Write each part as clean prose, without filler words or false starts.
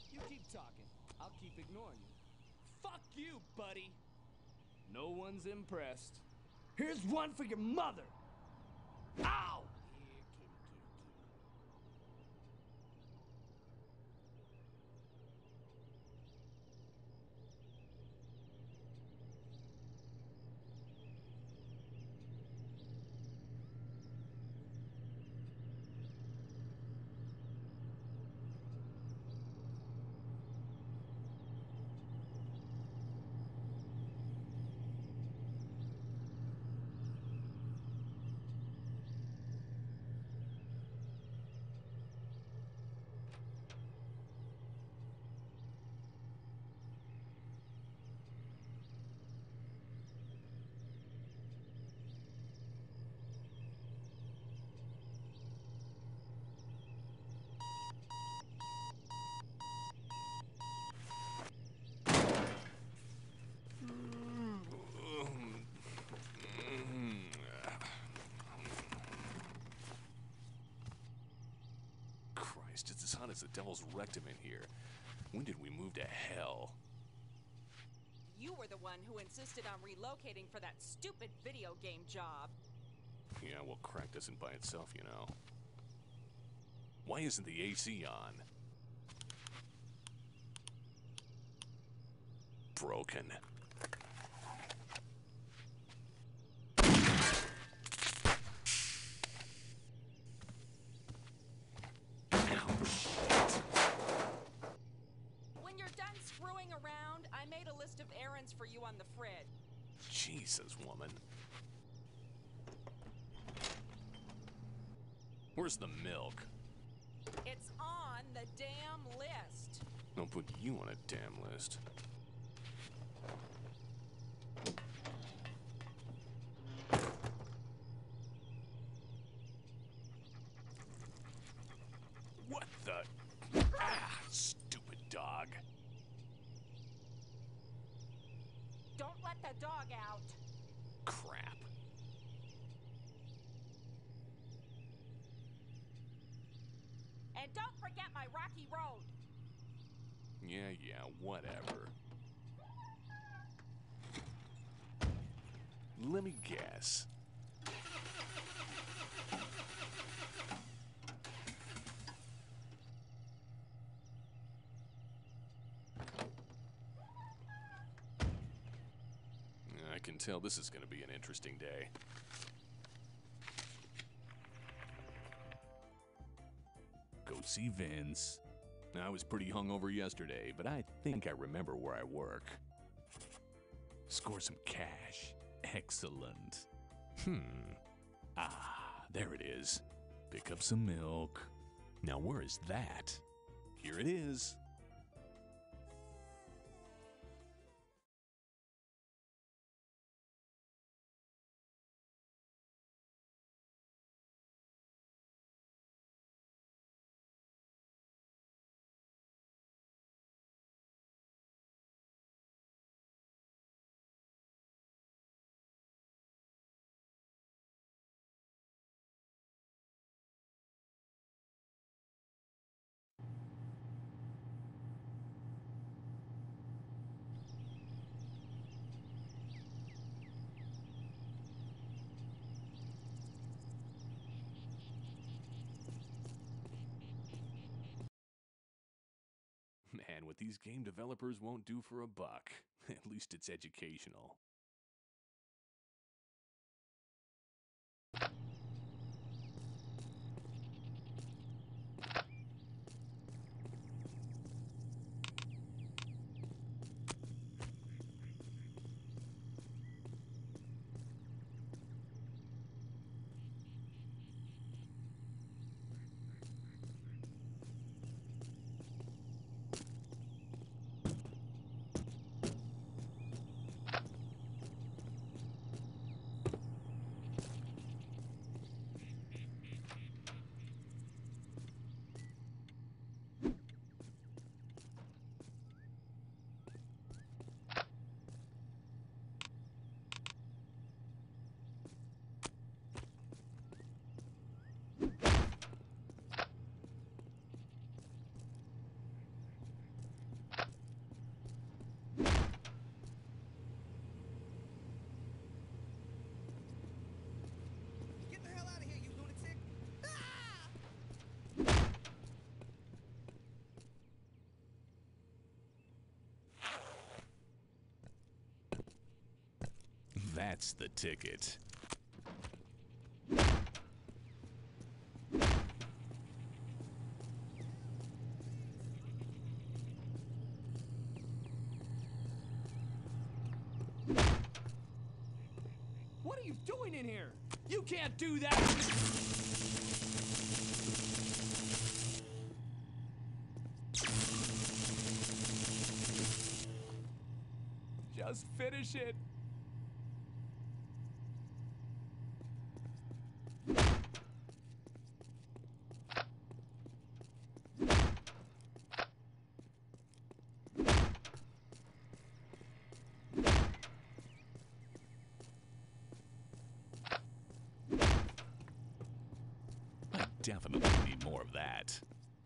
You keep talking. I'll keep ignoring you. Fuck you, buddy. No one's impressed. Here's one for your mother. Ow! Here, kitty, kitty, kitty. Christ, it's as hot as the devil's rectum in here. When did we move to hell? You were the one who insisted on relocating for that stupid video game job. Yeah, well, crack doesn't by itself, you know. Why isn't the AC on? Broken. When you're done screwing around, I made a list of errands for you on the fridge. Jesus, woman. Where's the milk? It's on the damn list. Don't put you on a damn list. What the? Ah, stupid dog. Don't let the dog out. Crap. And don't forget my rocky road. Yeah, whatever. Let me guess. I can tell this is going to be an interesting day. Go see Vince. I was pretty hungover yesterday, but I think I remember where I work. Score some cash. Excellent. Ah, there it is. Pick up some milk. Now where is that? Here it is. Man, what these game developers won't do for a buck. At least it's educational. That's the ticket. What are you doing in here? You can't do that! Just finish it. I definitely need more of that.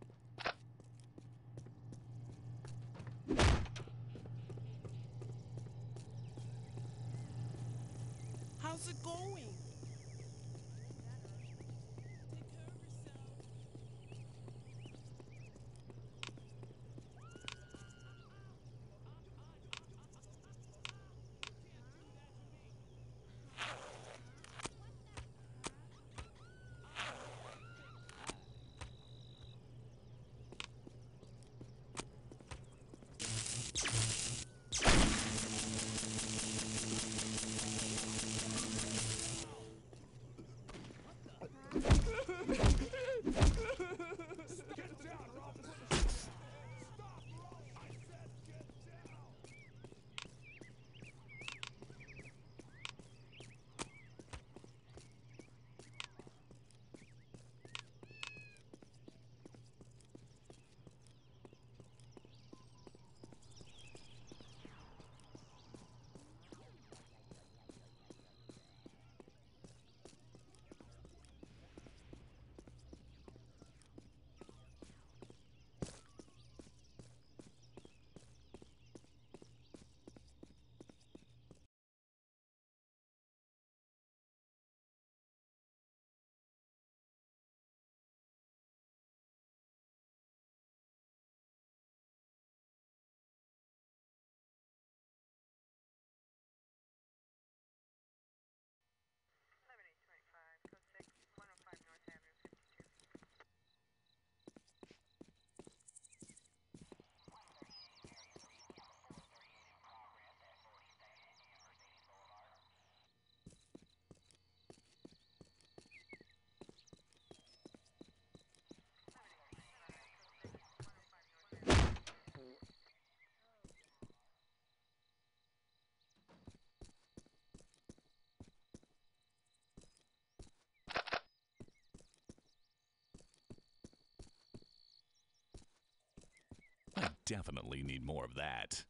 How's it going? I definitely need more of that.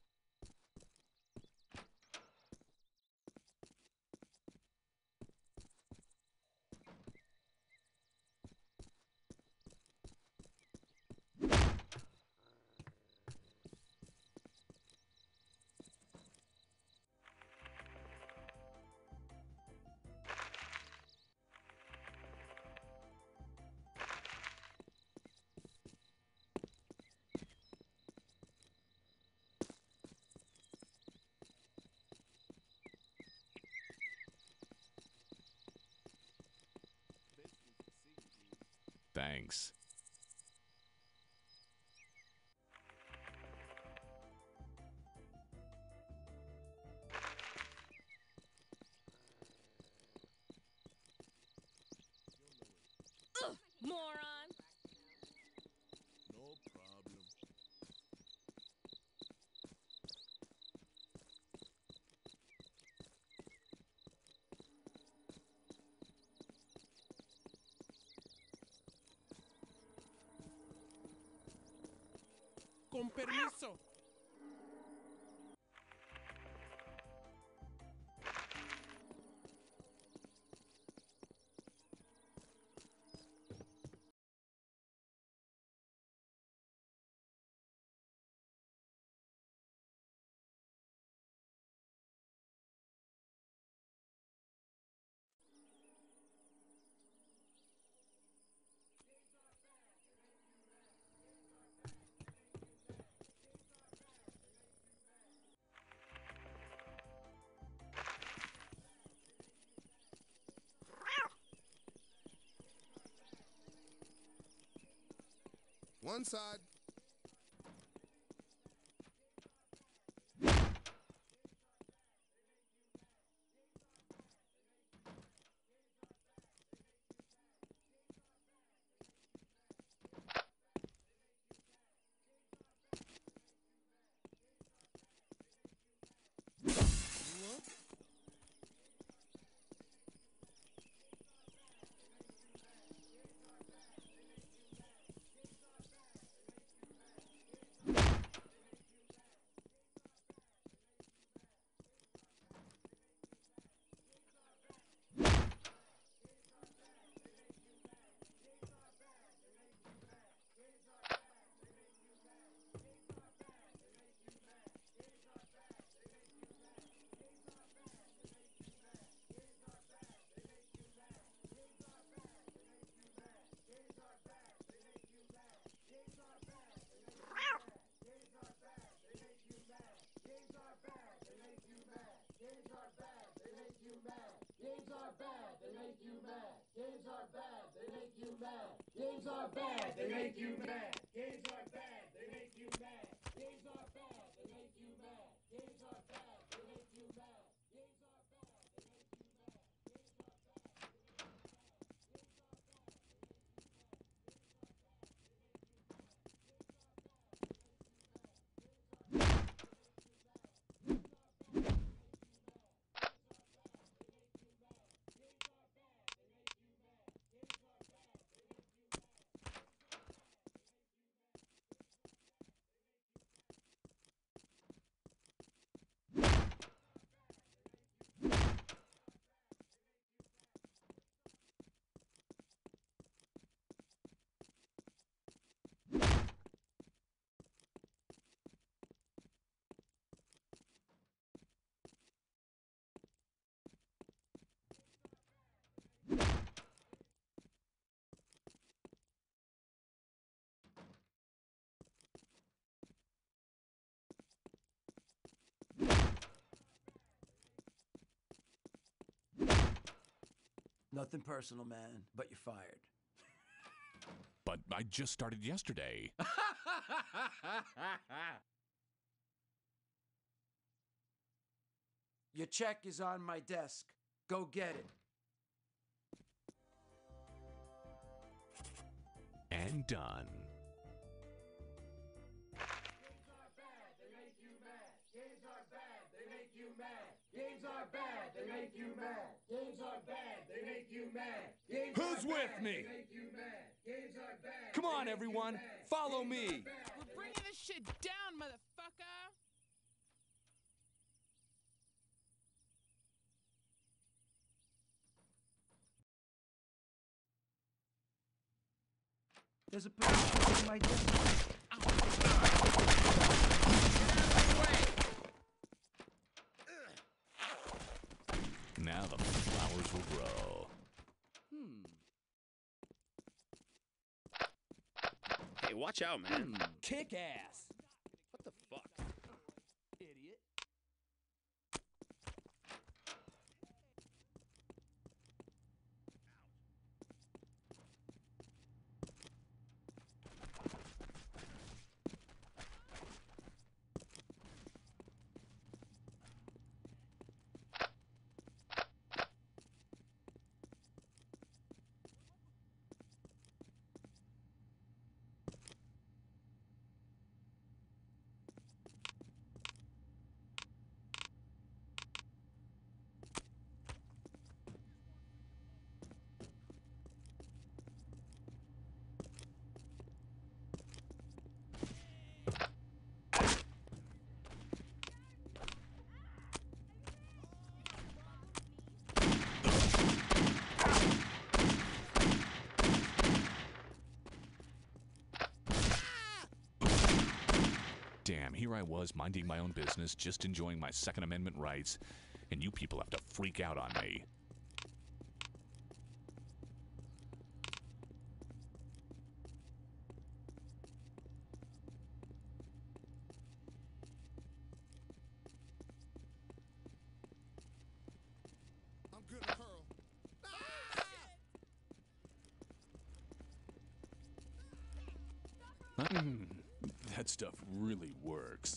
Thanks. Ugh, moron! No problem. Con permiso. One side. Nothing personal, man, but you're fired. But I just started yesterday. Your check is on my desk. Go get it. And done. Games are bad, they make you mad. Games are bad, they make you mad. Games are bad, they make you mad. Games are bad, they make you mad. Games Who's with me? they make you mad. Games are bad. Come on, everyone. Follow me. We're bringing this shit down, motherfucker. There's a position on my desk. Now the flowers will grow. Hey, watch out, man. Kick ass. What the fuck? Idiot. Damn, here I was minding my own business, just enjoying my Second Amendment rights, and you people have to freak out on me. I'm good at hurl. That stuff really works.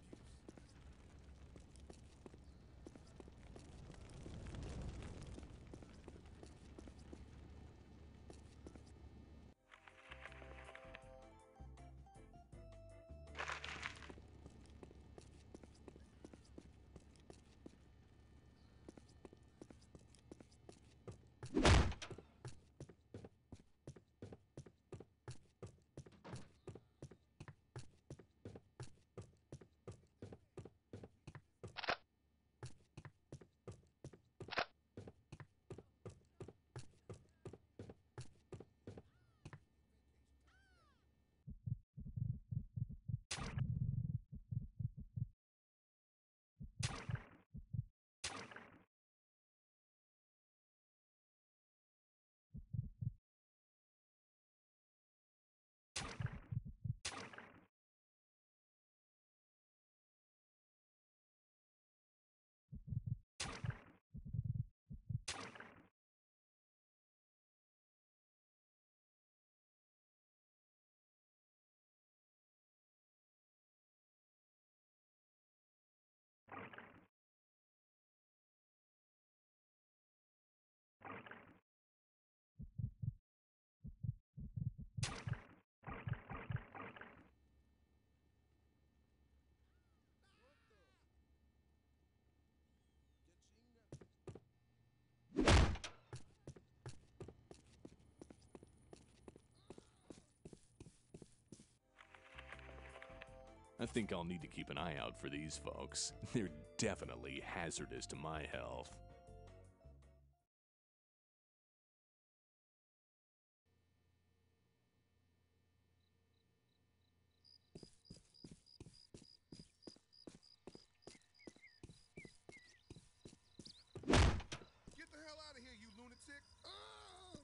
I think I'll need to keep an eye out for these folks. They're definitely hazardous to my health. Get the hell out of here, you lunatic! Ah!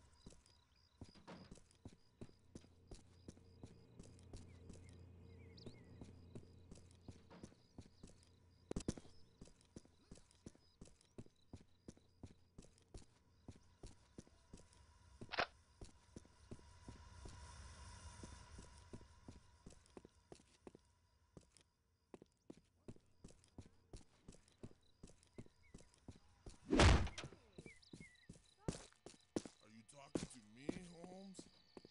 Are you talking to me, Holmes?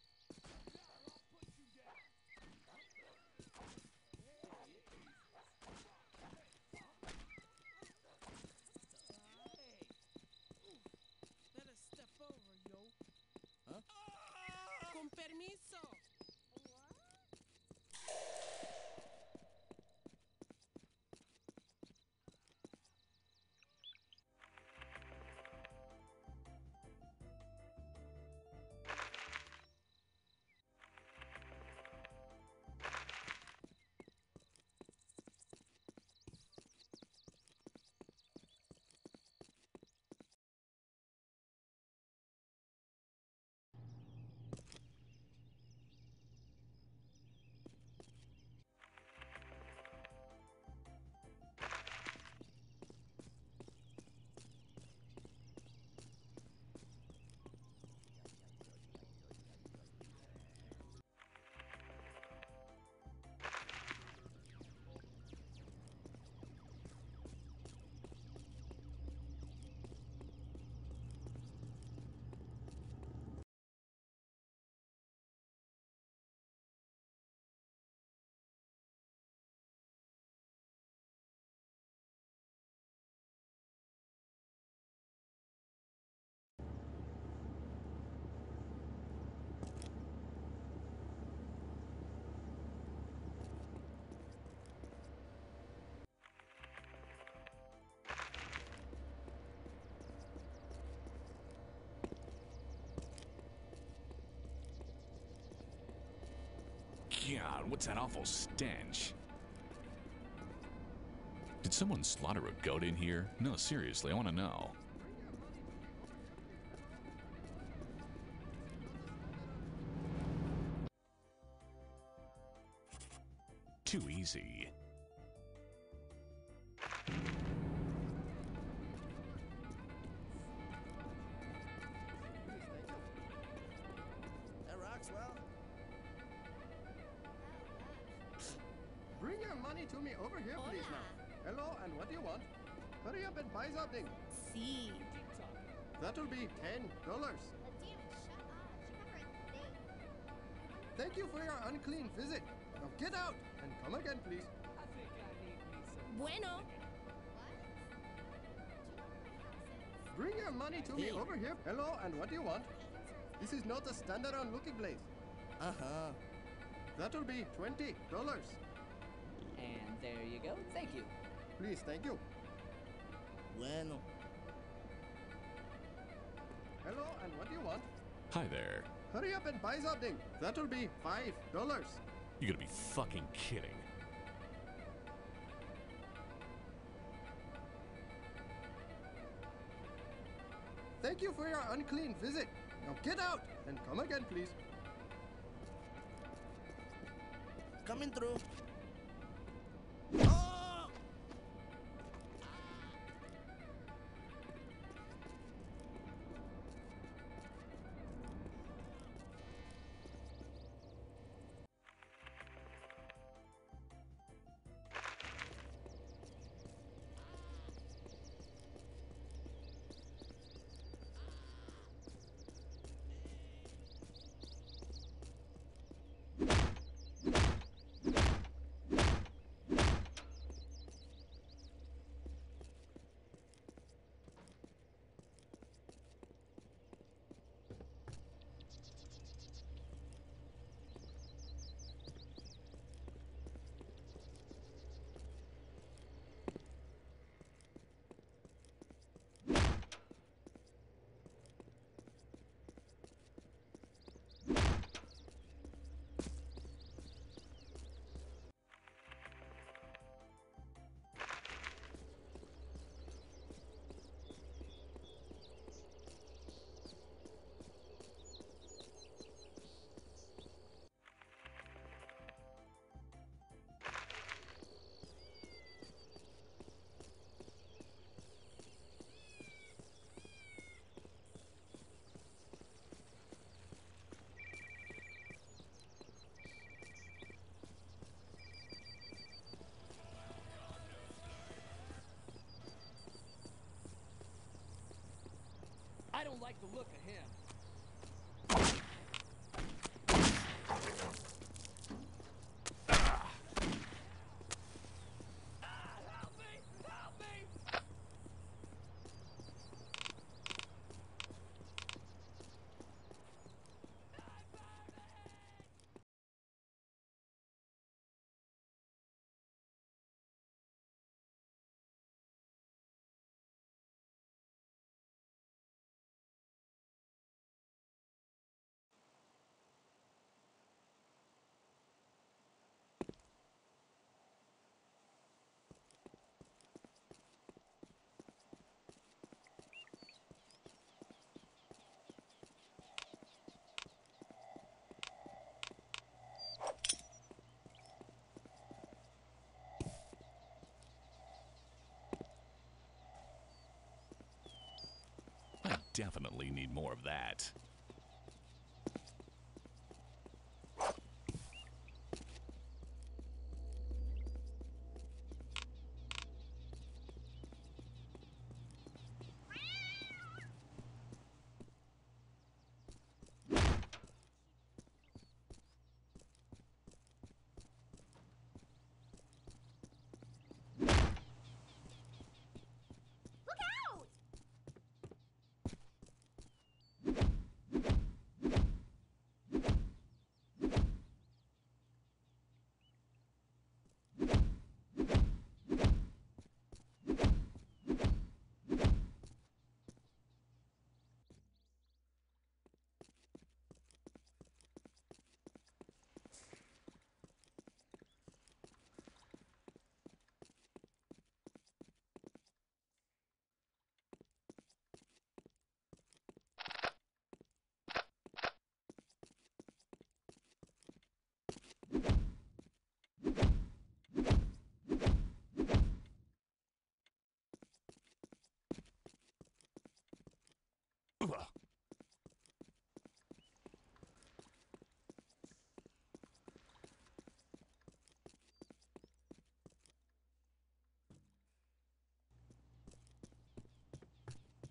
Better step over, yo. Huh? Con permiso. God, what's that awful stench? Did someone slaughter a goat in here? No, seriously, I want to know. Too easy. That rocks well. your money to me over here, please, now. Hello, and what do you want? Hurry up and buy something. Sí. That'll be $10. Thank you for your unclean visit. Now get out and come again, please. I think I need me some. Bueno. Bring your money to me over here. Hello, and what do you want? This is not a standalone looking place. Uh-huh. That'll be $20. And there you go. Thank you. Please, thank you. Bueno. Hello, and what do you want? Hi there. Hurry up and buy something. That'll be $5. You gotta be fucking kidding. Thank you for your unclean visit. Now get out and come again, please. Coming through. I don't like the look of him. Help me! Help me! I definitely need more of that.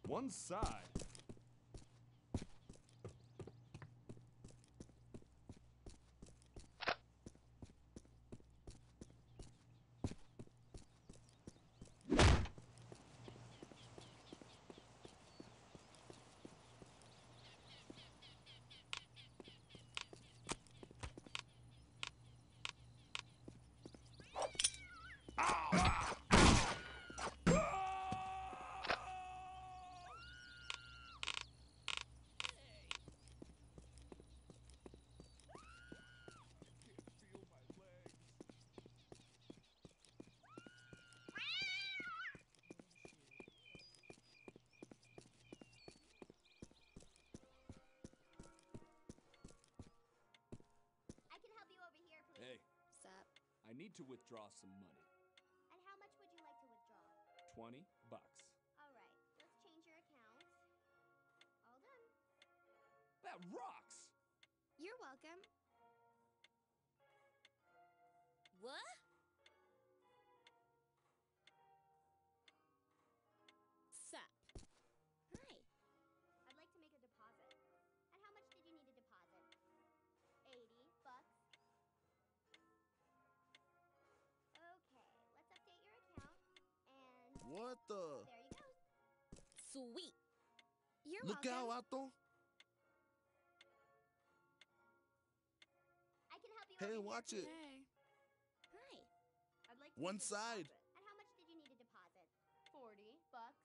One side. Hey, Sup? I need to withdraw some money. And how much would you like to withdraw? $20. All right, let's change your account. All done. That rocks! You're welcome. What? Sup? Hi. I'd like to make a deposit. And how much did you need to deposit? $80. Okay, let's update your account. And What the? there you go. Sweet. You're Look welcome. out, Vato. I can help you Hey, over watch here, it. please. Hi. I'd like to One make a side. deposit. And how much did you need to deposit? $40.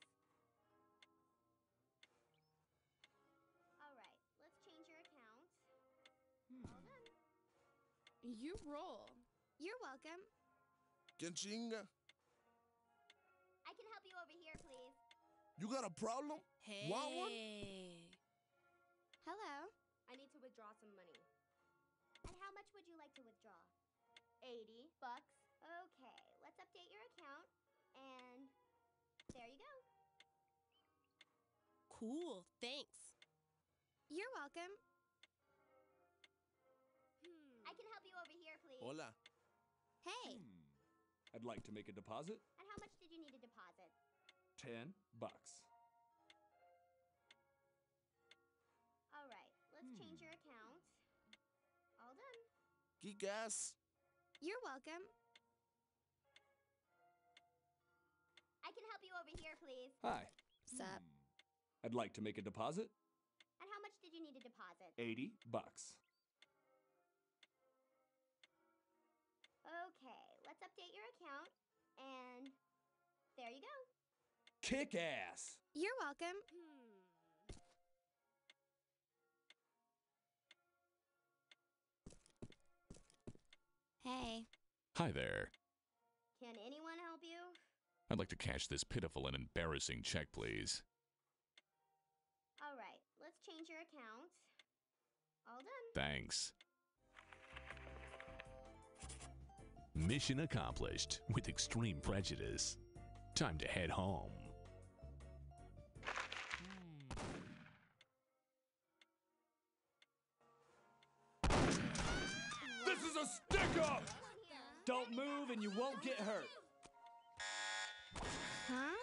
All right, let's change your account. All done. You roll. You're welcome. Kenchinga. I can help you over here, please. You got a problem? Hey. Want one? Hello. I need to withdraw some money. And how much would you like to withdraw? $80. Okay, let's update your account. And there you go. Cool, thanks. You're welcome. I can help you over here, please. Hola. Hey. I'd like to make a deposit. And how much did you need to deposit? $10. All right, let's change your account. All done. Kick ass. You're welcome. I can help you over here, please. Hi. Sup? I'd like to make a deposit. And how much did you need to deposit? $80. Okay, let's update your account. And there you go. Kick ass! You're welcome. Hey. Hi there. Can anyone help you? I'd like to cash this pitiful and embarrassing check, please. All right, let's change your account. All done. Thanks. Mission accomplished with extreme prejudice. Time to head home. This is a stick-up! Don't move and you won't get hurt. Huh?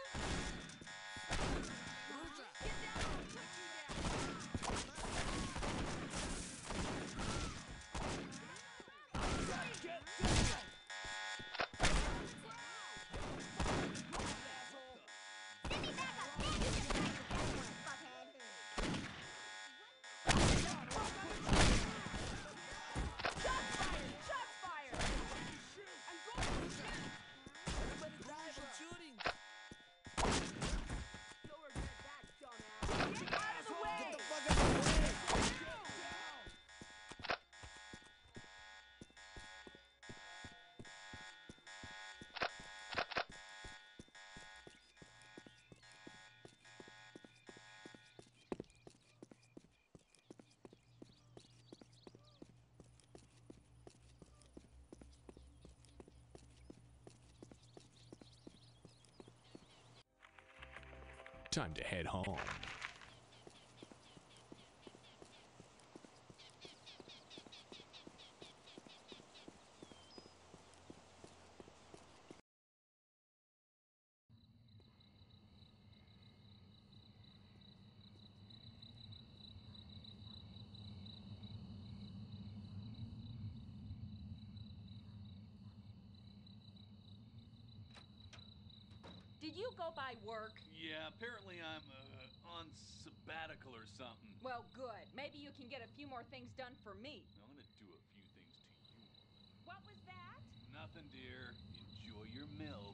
Time to head home. Did you go by work? Yeah, apparently I'm on sabbatical or something. Well, good. Maybe you can get a few more things done for me. I'm gonna do a few things to you. What was that? Nothing, dear. Enjoy your milk.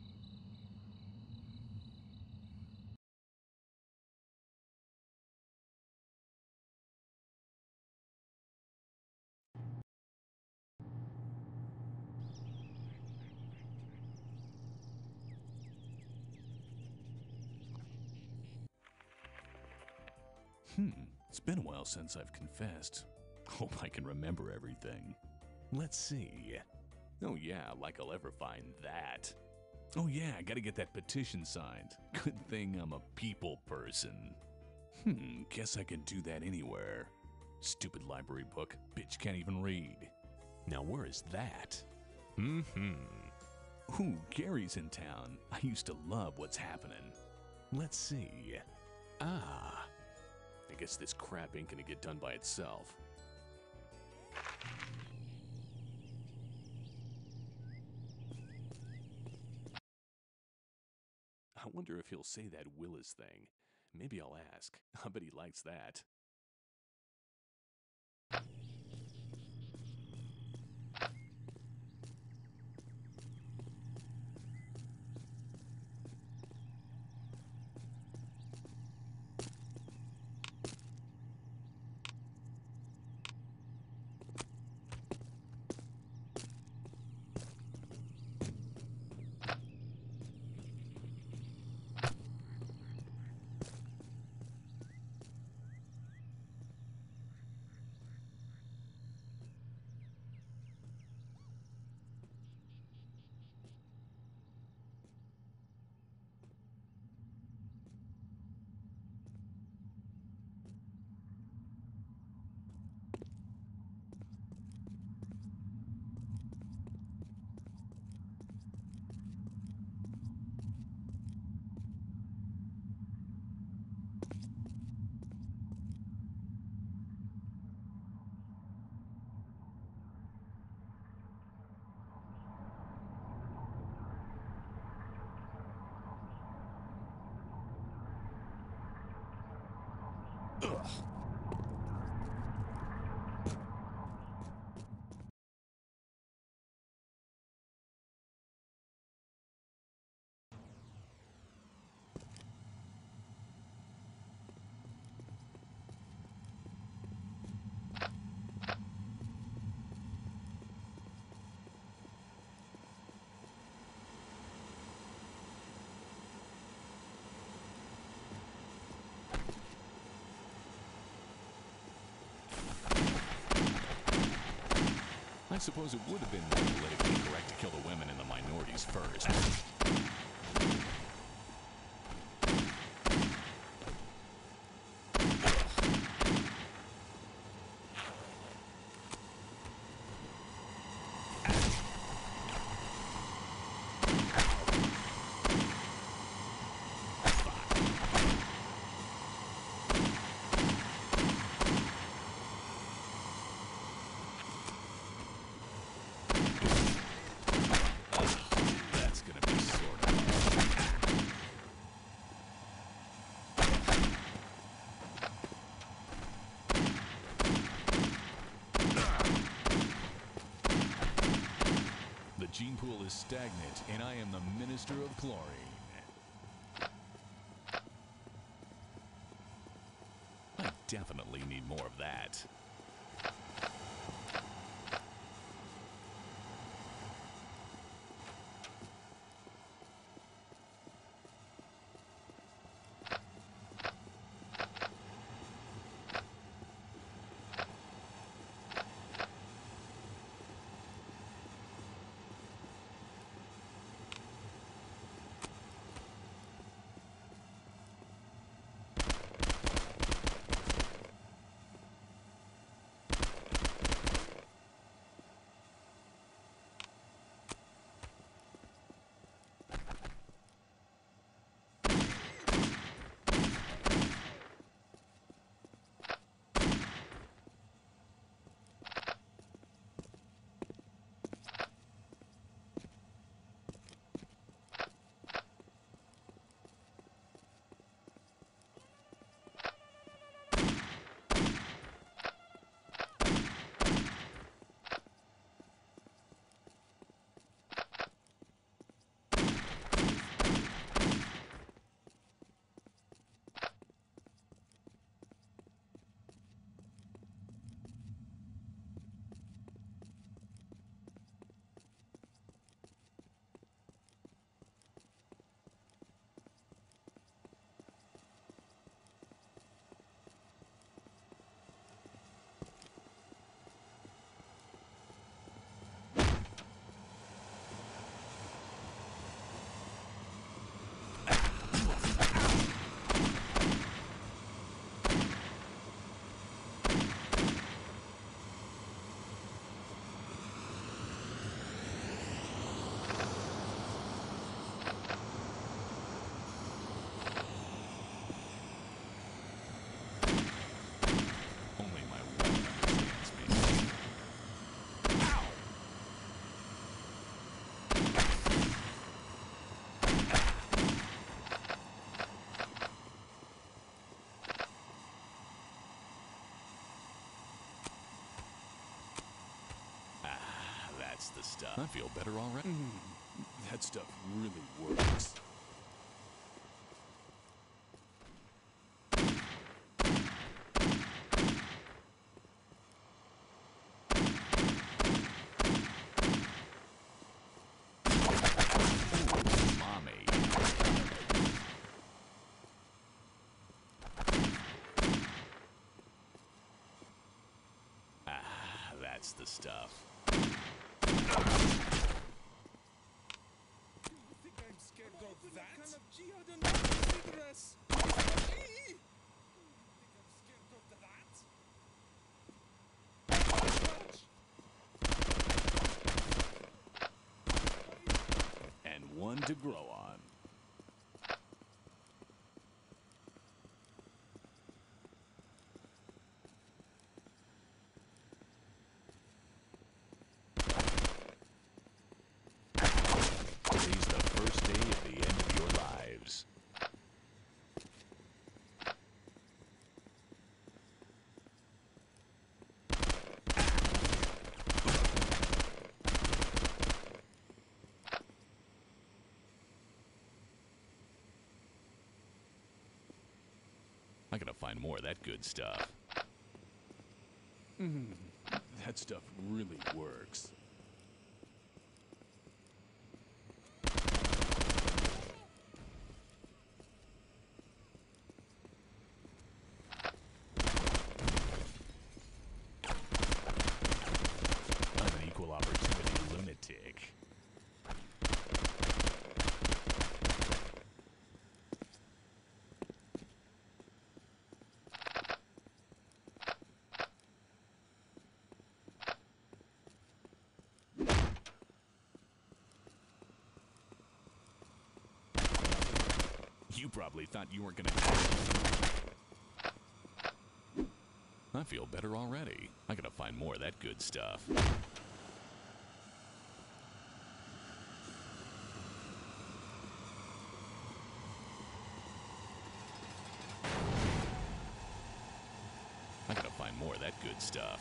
It's been a while since I've confessed. Hope I can remember everything. Let's see. Oh yeah, like I'll ever find that. Oh yeah, I gotta get that petition signed. Good thing I'm a people person. Guess I can do that anywhere. Stupid library book, bitch can't even read. Now where is that? Ooh, Gary's in town. I used to love what's happening. Let's see. I guess this crap ain't gonna get done by itself. I wonder if he'll say that Willis thing. Maybe I'll ask. I bet he likes that. Ugh. I suppose it would have been more politically correct to kill the women and the minorities first. The gene pool is stagnant, and I am the Minister of Chlorine. I definitely need more of that. that's the stuff. I feel better already. That stuff really works. That's the stuff. You think I'm scared of that? Kind of jihad and cigarettes. You think I'm scared of that? And one to grow on. Today's the first day of the end of your lives. I gotta find more of that good stuff. That stuff really works. I'm an equal opportunity lunatic. You probably thought you weren't gonna do it. I feel better already. I gotta find more of that good stuff. I gotta find more of that good stuff.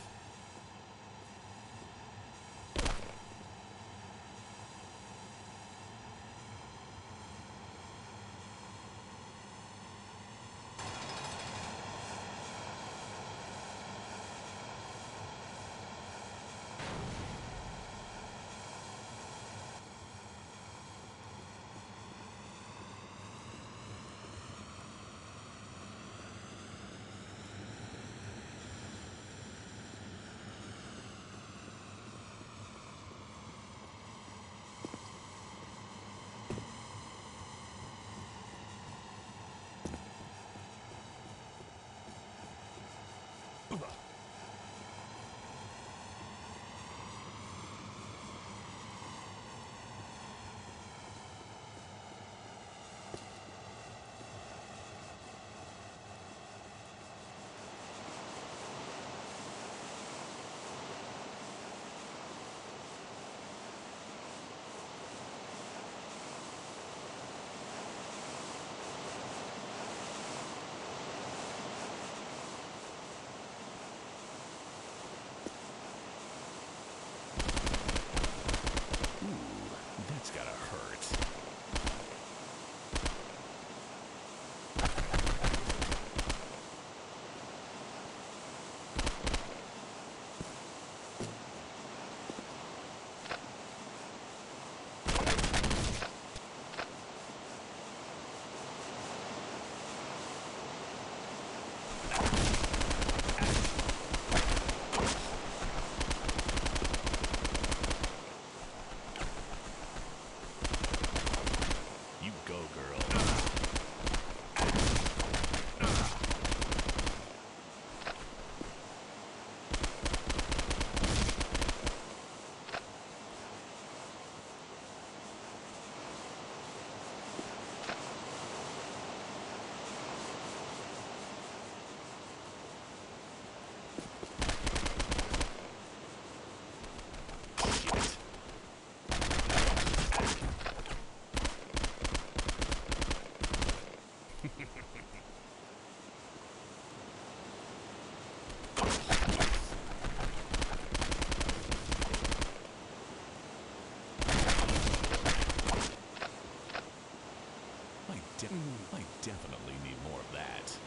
I definitely need more of that.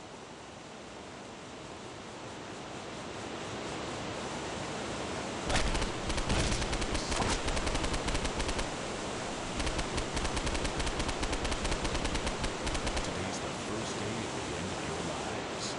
Today's the first day of the end of your lives.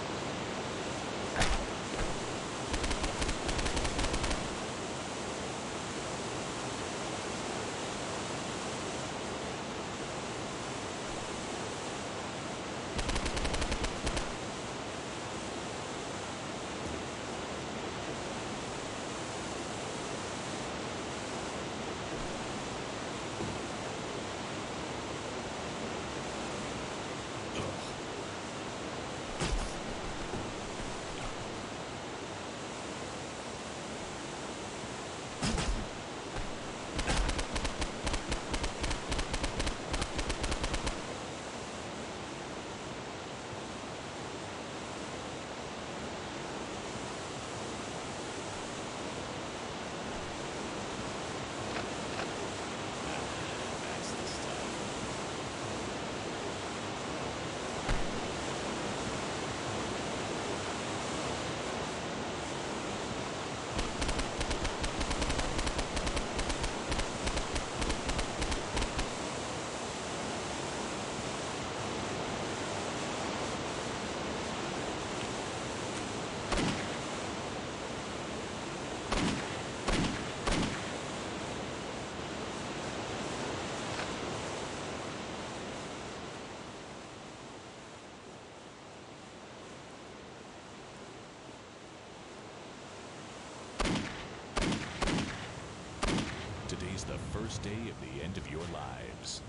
Today's the first day of the end of your lives.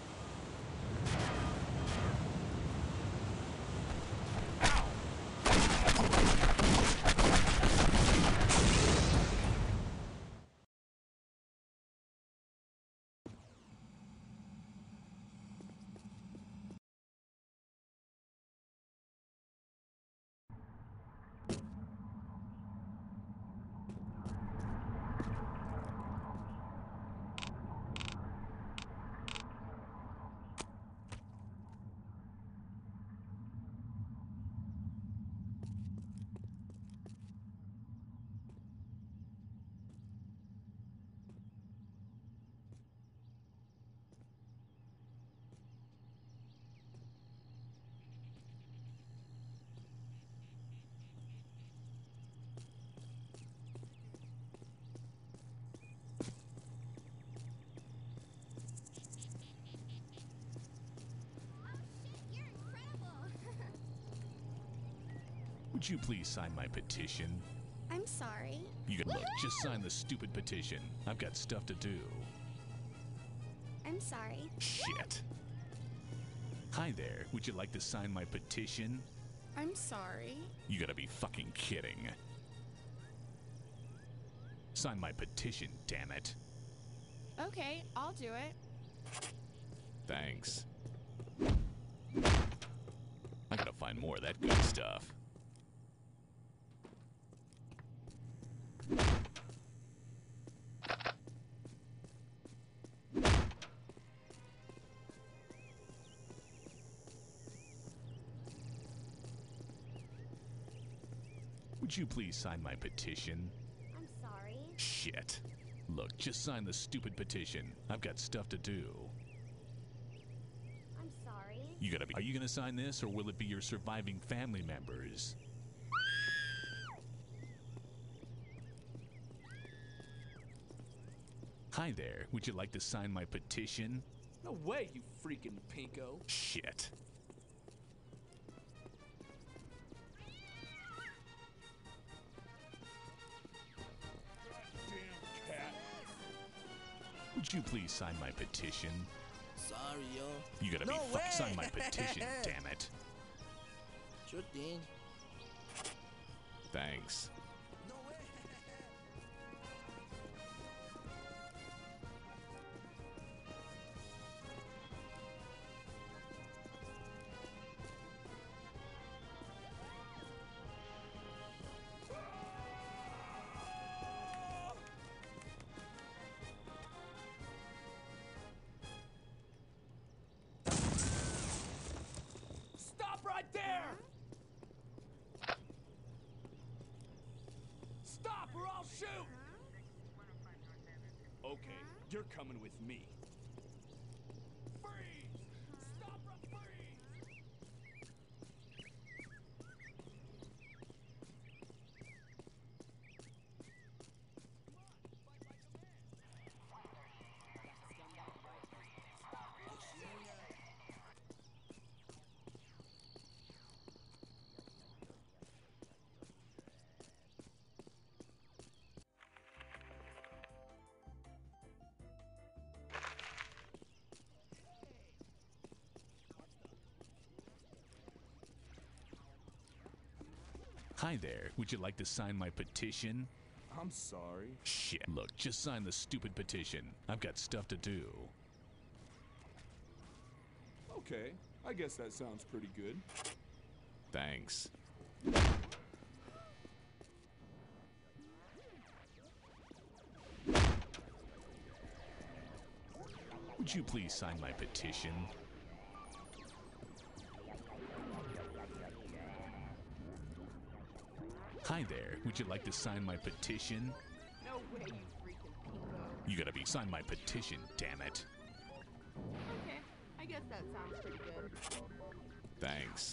Would you please sign my petition? I'm sorry. You can look, just sign the stupid petition. I've got stuff to do. I'm sorry. Shit. Hi there, would you like to sign my petition? I'm sorry. You gotta be fucking kidding. Sign my petition, damn it. Okay, I'll do it. Thanks. I gotta find more of that good stuff. Would you please sign my petition? I'm sorry. Shit. Look, just sign the stupid petition. I've got stuff to do. I'm sorry. You gotta be. Are you gonna sign this, or will it be your surviving family members? Hi there, would you like to sign my petition? No way, you freaking pinko. Shit. Would you please sign my petition? Sorry, yo. You gotta No be way. sign my petition, damn it. Sure thing. Thanks. there! Stop or I'll shoot! Okay, you're coming with me. Freeze! Stop or freeze! Hi there, would you like to sign my petition? I'm sorry. Shit, look, just sign the stupid petition. I've got stuff to do. Okay, I guess that sounds pretty good. Thanks. Would you please sign my petition? Hi there, would you like to sign my petition? No way, you freaking peepo. You gotta sign my petition, damn it. Okay, I guess that sounds pretty good. Thanks.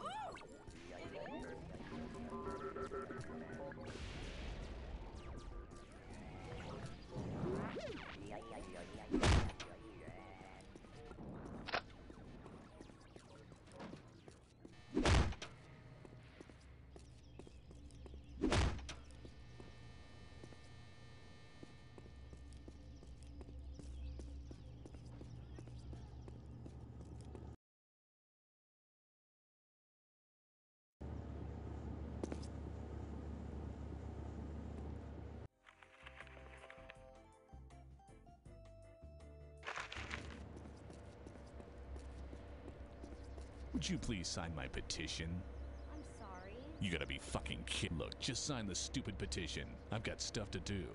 Would you please sign my petition? I'm sorry. You gotta be fucking kidding. Look, just sign the stupid petition. I've got stuff to do.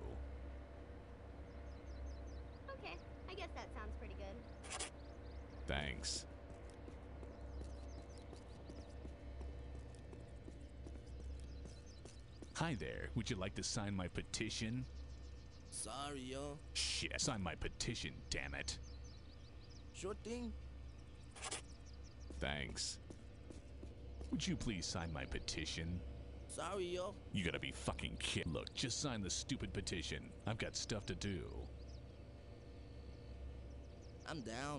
Okay, I guess that sounds pretty good. Thanks. Hi there, would you like to sign my petition? Sorry, yo. Shit, sign my petition, damn it. Sure thing. Thanks. Would you please sign my petition? Sorry, yo. You gotta be fucking kidding. Look, just sign the stupid petition. I've got stuff to do. I'm down.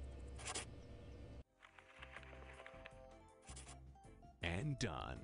And done.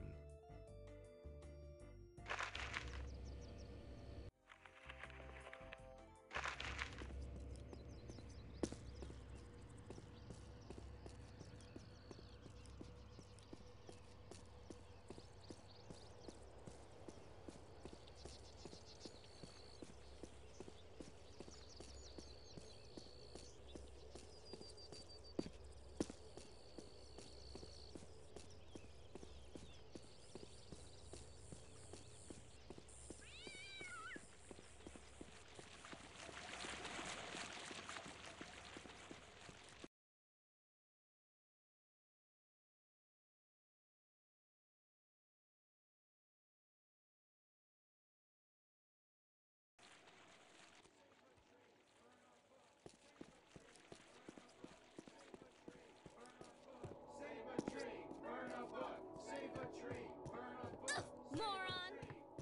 Moron!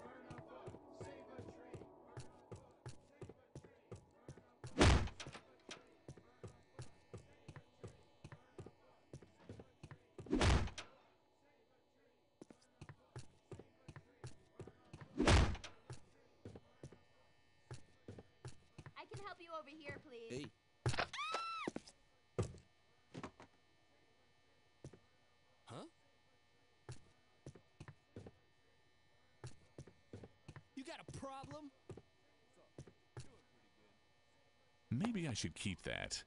I can help you over here, please. Hey. Huh? You got a problem? Maybe I should keep that.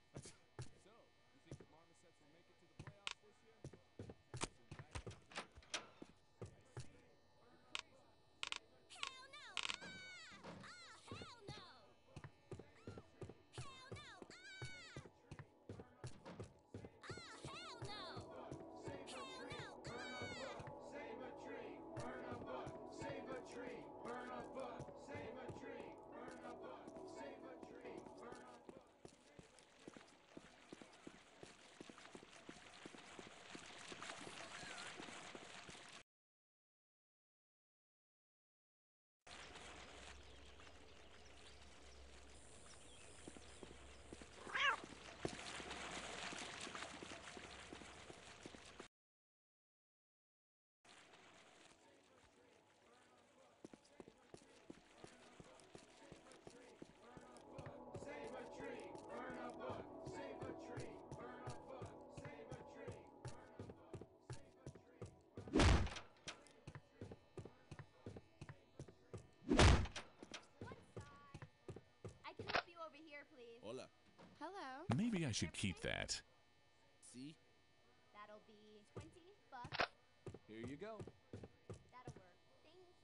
Hello. Maybe I should keep that. See? That'll be $20. Here you go. That'll work. Thanks.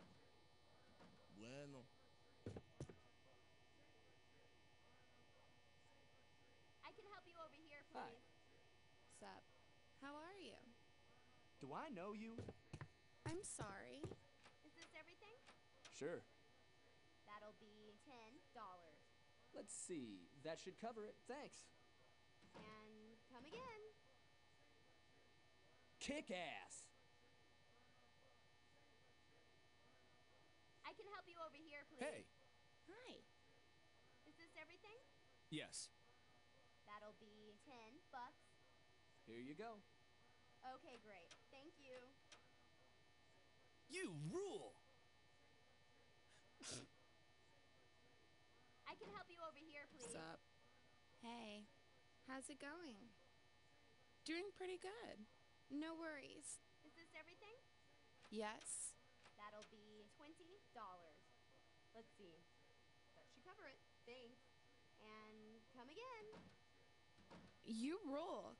Bueno. I can help you over here, Hi. please. Sup? How are you? Do I know you? I'm sorry. Is this everything? Sure. That'll be $10. Let's see. That should cover it. Thanks. And come again. Kick ass. I can help you over here, please. Hey. Hi. Is this everything? Yes. That'll be $10. Here you go. Okay, great. Thank you. You rule. I can help you over here, please. Sup? Hey. How's it going? Doing pretty good. No worries. Is this everything? Yes. That'll be $20. Let's see. That should cover it. Thanks. And come again. You rule.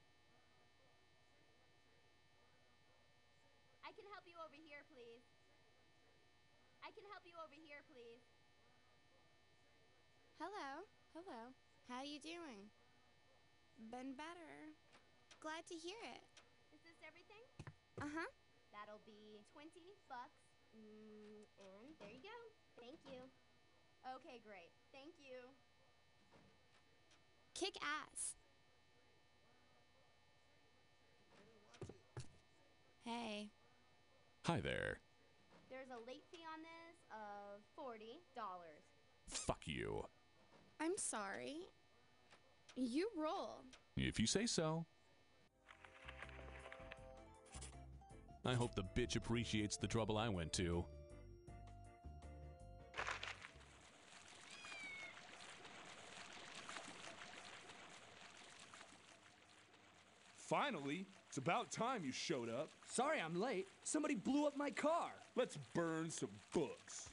I can help you over here, please. I can help you over here, please. Hello. Hello. How you doing? Been better. Glad to hear it. Is this everything? Uh-huh. That'll be $20. And there you go. Thank you. Okay, great. Thank you. Kick ass. Hey. Hi there. There's a late fee on this of $40. Fuck you. I'm sorry. You roll. If you say so. I hope the bitch appreciates the trouble I went to. Finally, it's about time you showed up. Sorry I'm late. Somebody blew up my car. Let's burn some books.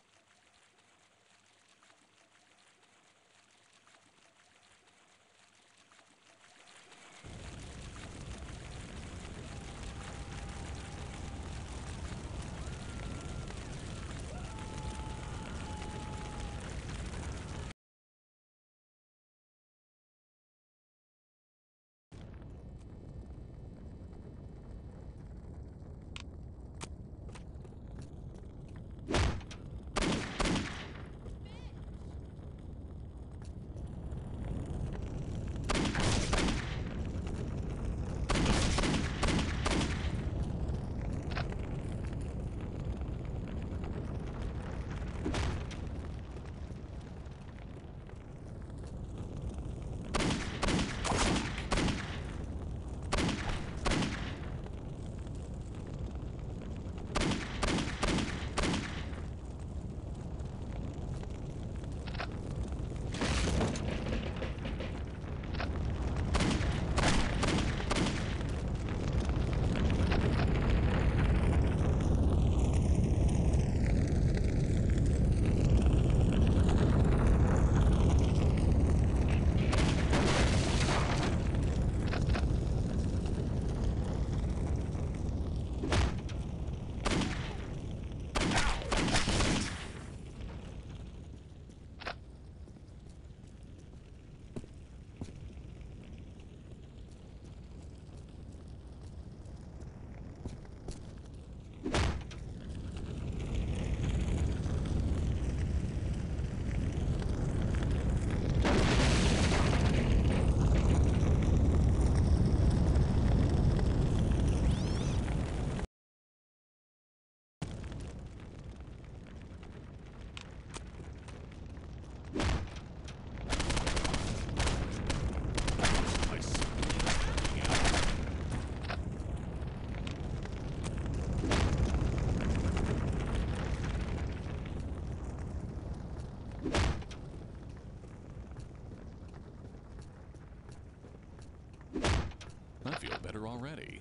I feel better already.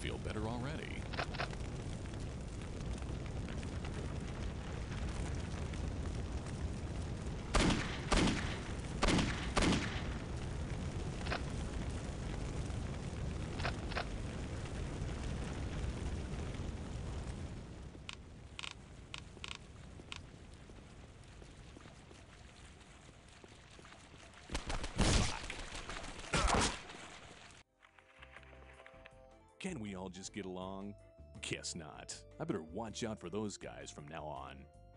feel better already. Can't we all just get along? Guess not. I better watch out for those guys from now on.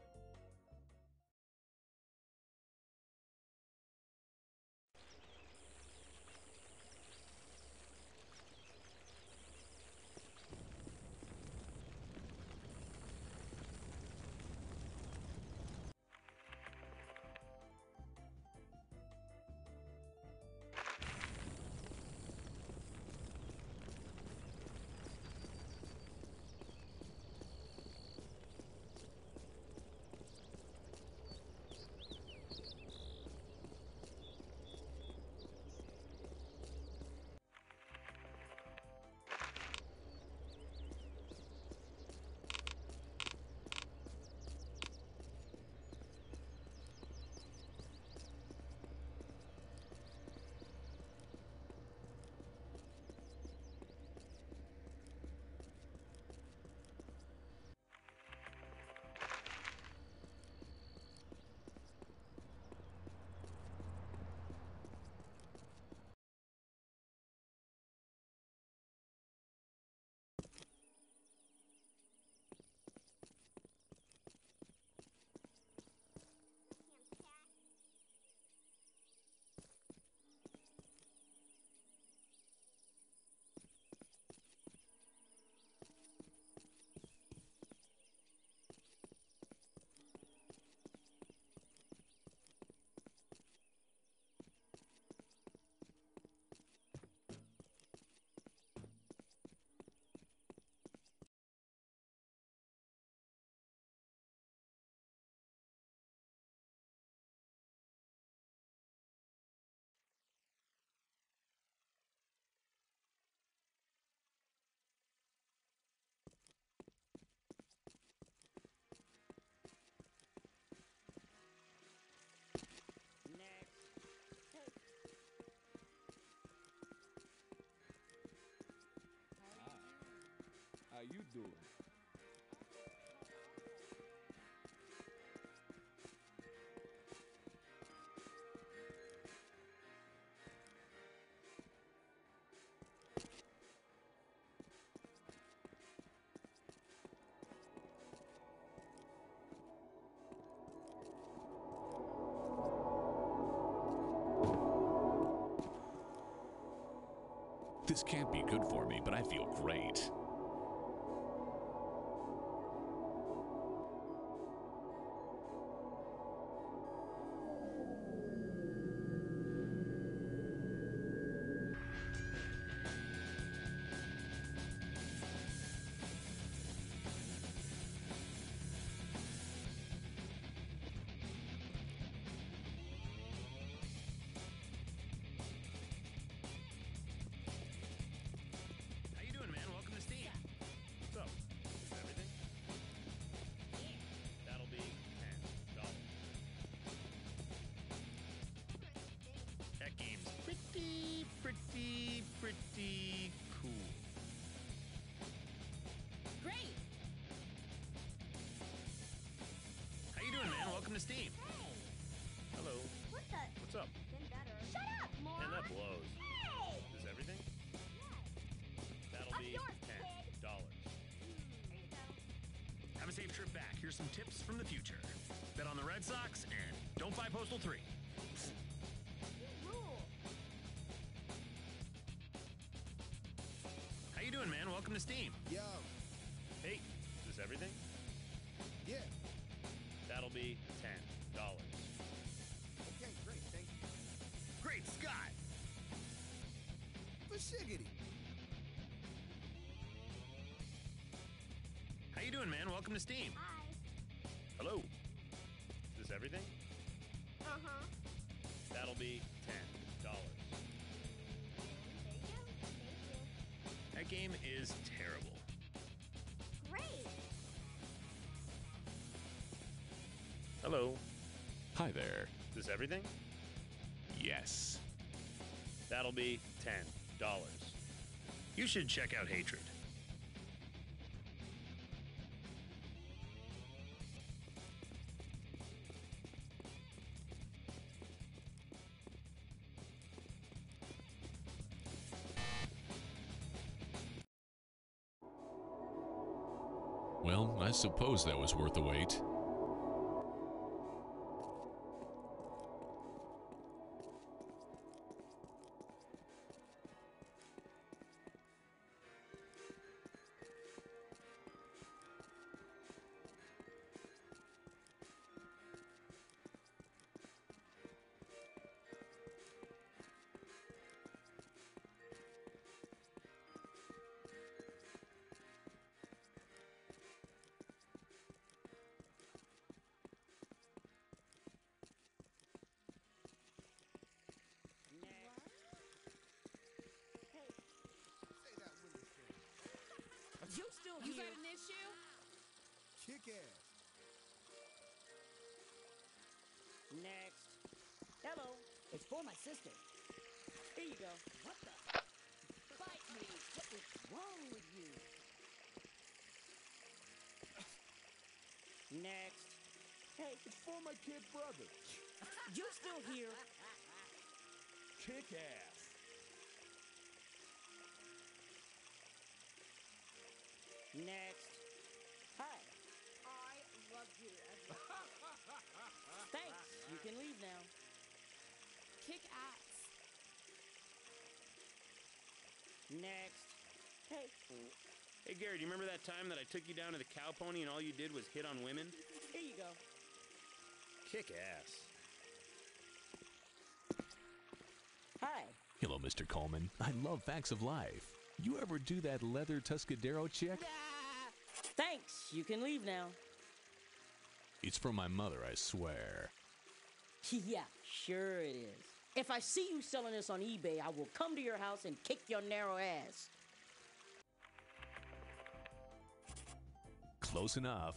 How you doing? This can't be good for me, but I feel great. Pretty cool. Great! How you doing, man? Welcome to Steam. Hey! Hello. What the? What's up? Been better. Shut up, moron! Man, that blows. Hey! Is this everything? That'll Up be yours, $10. There you go. Have a safe trip back. Here's some tips from the future. Bet on the Red Sox and don't buy Postal 3. You rule. How you doing, man? Welcome to Steam. Yo. Hey, is this everything? Yeah. That'll be $10. Okay, great. Thank you. Great Scott! For shiggity. How you doing, man? Welcome to Steam. Hi. Hello. Is this everything? Uh-huh. That'll be $10. There you go. Thank you. Hey, that game is terrible. Great. Hello. Hi there. Is this everything? Yes. That'll be $10. You should check out Hatred. Well, I suppose that was worth the wait. You still here? You got an issue? Kick ass. Next. Hello. It's for my sister. Here you go. What the? Bite me. What is wrong with you? Next. Hey, It's for my kid brother. you still here? Kick ass. Next. Hi. I love you. Thanks. You can leave now. Kick ass. Next. Hey. Hey, Gary, do you remember that time that I took you down to the cow pony and all you did was hit on women? Here you go. Kick ass. Hi. Hello, Mr. Coleman. I love facts of life. You ever do that leather Tuscadero chick? Thanks. You can leave now. It's from my mother, I swear. Yeah, sure it is. If I see you selling this on eBay, I will come to your house and kick your narrow ass. Close enough.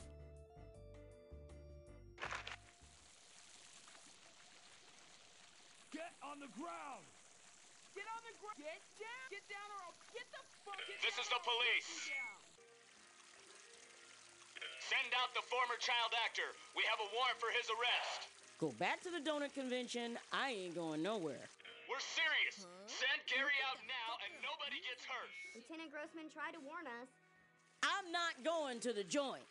Get on the ground! Get on the ground. Get down. Get down or I'll get the fuck. This is the police. Send out the former child actor. We have a warrant for his arrest. Go back to the donut convention. I ain't going nowhere. We're serious. Send Gary out now and nobody gets hurt. Lieutenant Grossman tried to warn us. I'm not going to the joint.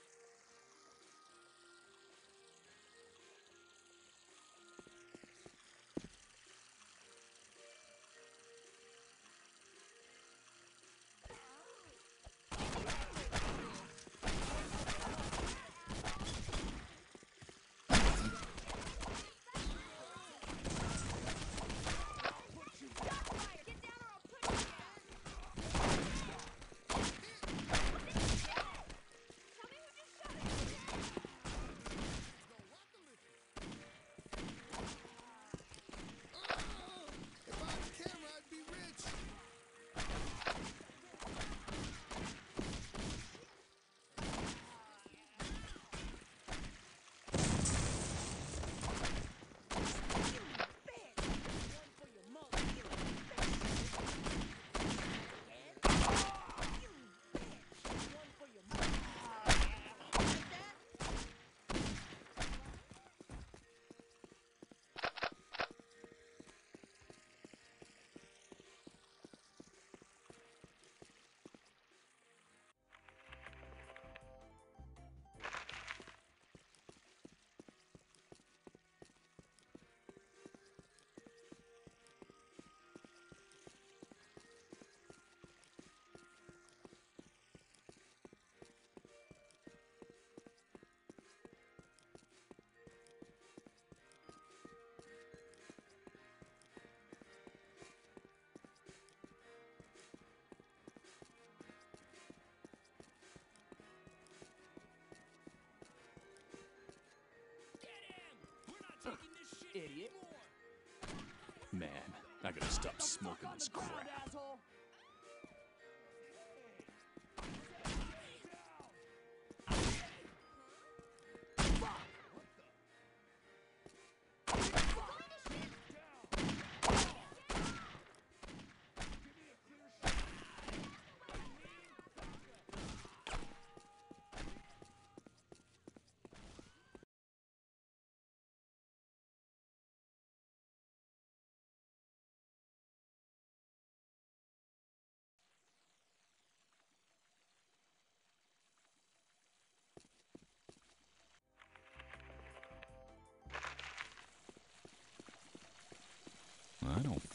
Idiot. Man, I gotta stop smoking this crap.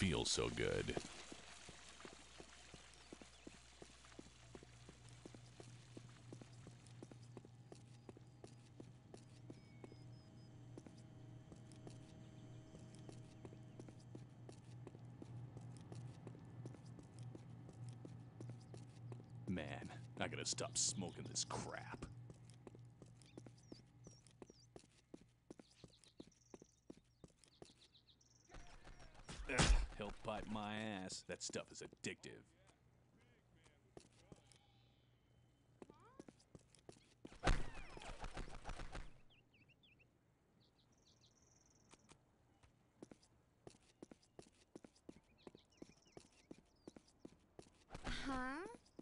feel so good. Man, I gotta stop smoking this crap. Ugh, help bite my ass. That stuff is addictive. Huh?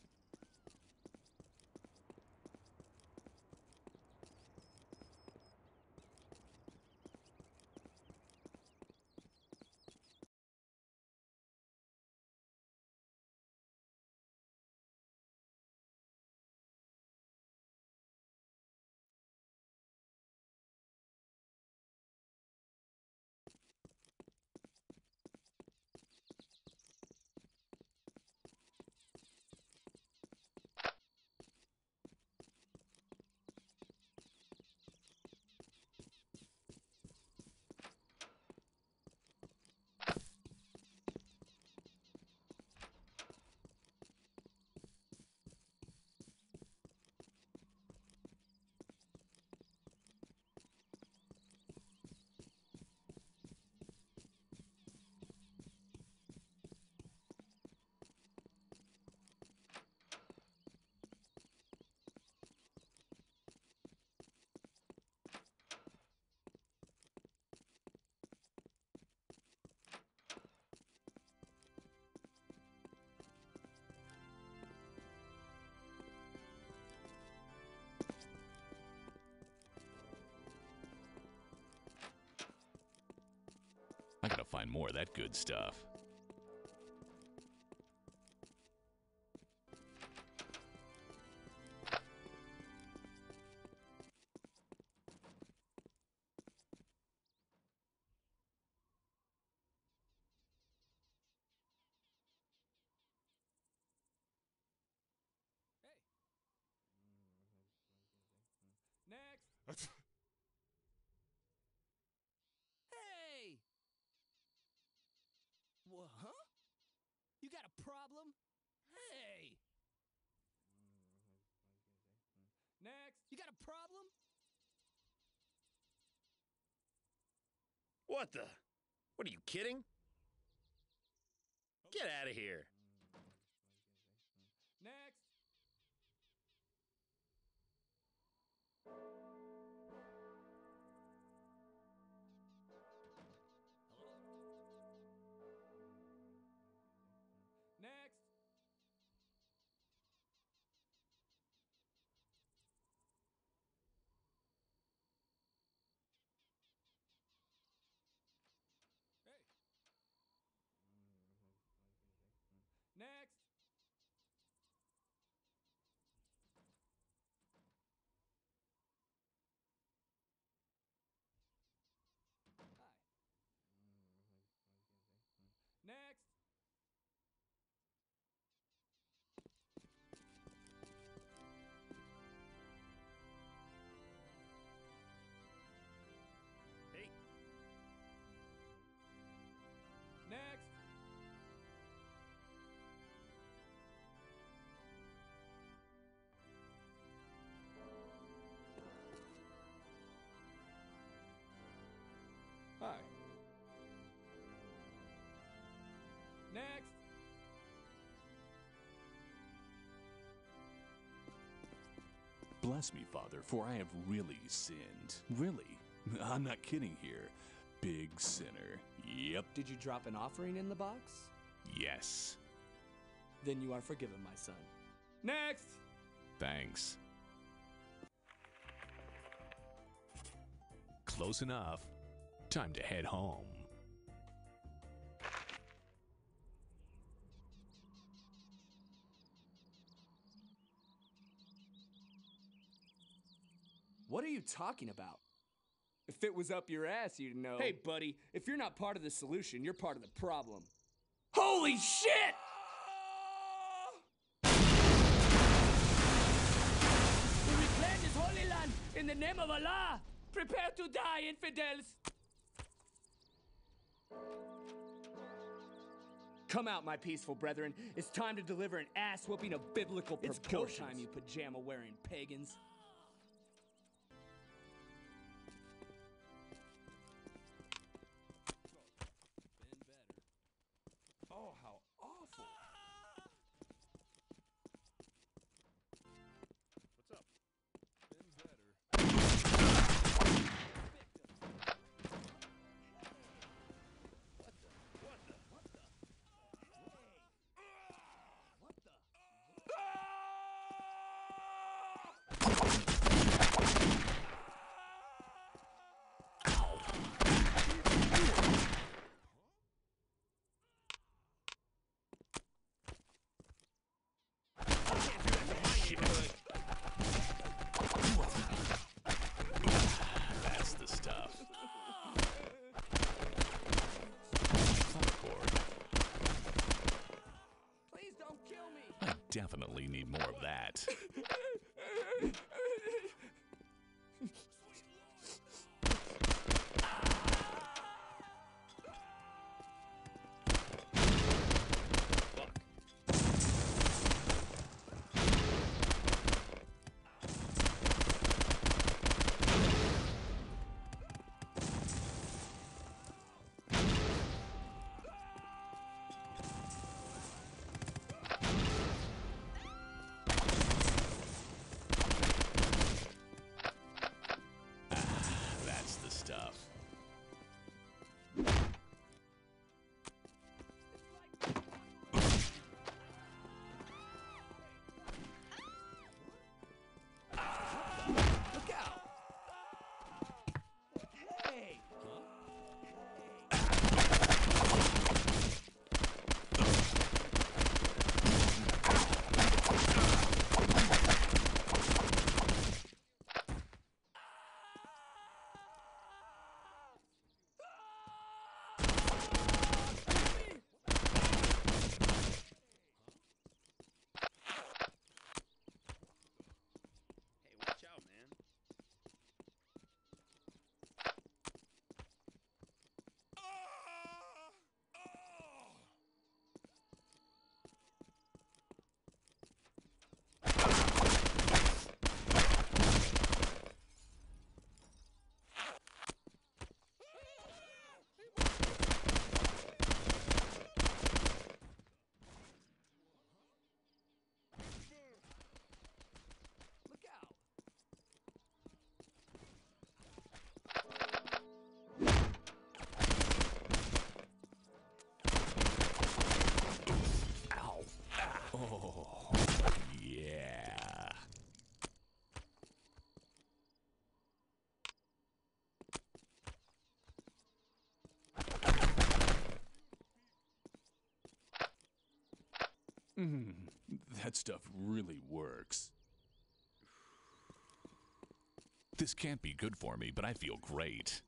I gotta find more of that good stuff. Next. Hey! What, huh? You got a problem? Hey! Next. You got a problem? What the? What are you kidding? Get out of here. Next. Next. Hey. Next. Hi. Next. Hey. Next. Hi. Next. Bless me, Father, for I have really sinned. Really. I'm not kidding here. Big sinner. Yep. Did you drop an offering in the box? Yes. Then you are forgiven, my son. Next! Thanks. Close enough. Time to head home. What are you talking about? If it was up your ass, you'd know. Hey, buddy, if you're not part of the solution, you're part of the problem. Holy shit! We reclaim this holy land in the name of Allah. Prepare to die, infidels. Come out, my peaceful brethren. It's time to deliver an ass-whooping of biblical proportions. It's go time, you pajama-wearing pagans. Oh, how awful. What's up? Been better. That's the stuff. Please don't kill me. I definitely need more of that. That's the stuff. Look out! Hey! Hey, watch out, man. Look out! Ow. Oh, yeah. That stuff really works. This can't be good for me, but I feel great.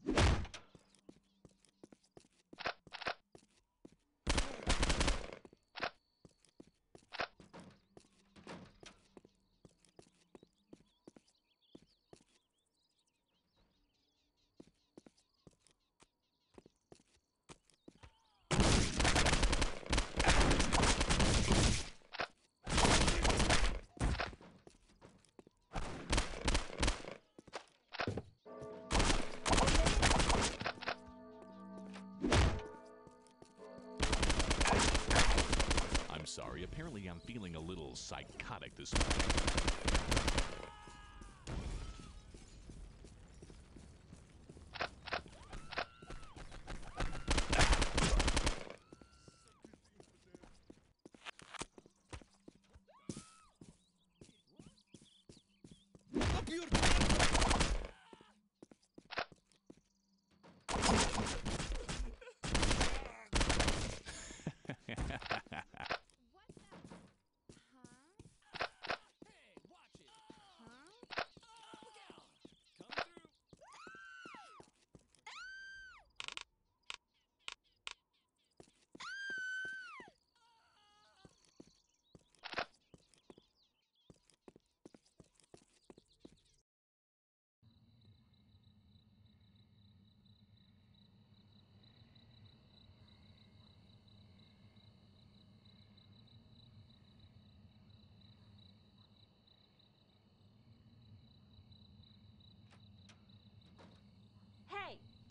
I'm sorry, apparently I'm feeling a little psychotic this morning. Up your...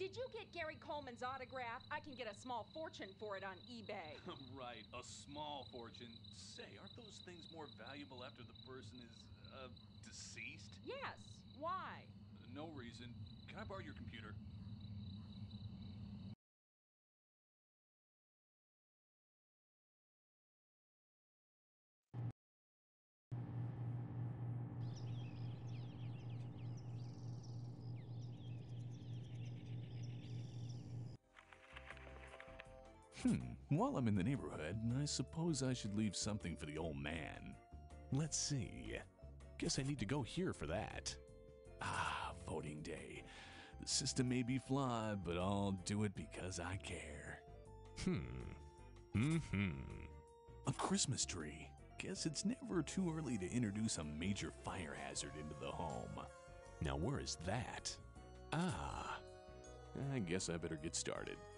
Did you get Gary Coleman's autograph? I can get a small fortune for it on eBay. Right, a small fortune. Say, aren't those things more valuable after the person is, deceased? Yes. Why? No reason. Can I borrow your computer? While I'm in the neighborhood, I suppose I should leave something for the old man. Let's see. Guess I need to go here for that. Ah, voting day. The system may be flawed, but I'll do it because I care. A Christmas tree. Guess it's never too early to introduce a major fire hazard into the home. Now where is that? Ah, I guess I better get started.